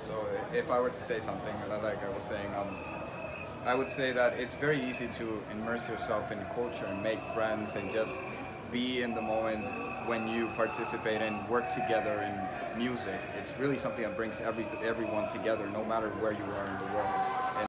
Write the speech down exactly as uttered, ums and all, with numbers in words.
So if I were to say something, like I was saying, um, I would say that it's very easy to immerse yourself in culture and make friends and just be in the moment when you participate and work together in music. It's really something that brings every, everyone together, no matter where you are in the world.